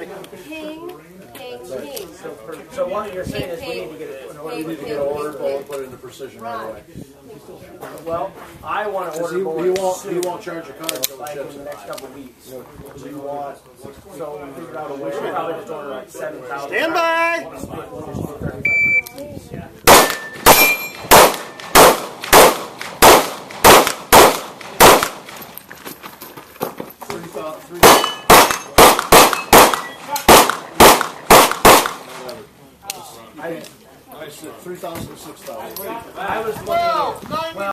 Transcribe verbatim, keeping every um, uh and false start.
King, king, king. So what you're saying is we need to get it in order. We need to get an order bowl and put it into precision right away. Well, I want to order He, more. he won't. He won't charge a card until like it in ships the it. next couple of weeks. So you want? So we figured out a way. We'll probably just order like seven thousand. Stand by. Three thousand. Three. I, I said three thousand, six thousand. I was looking at. Well.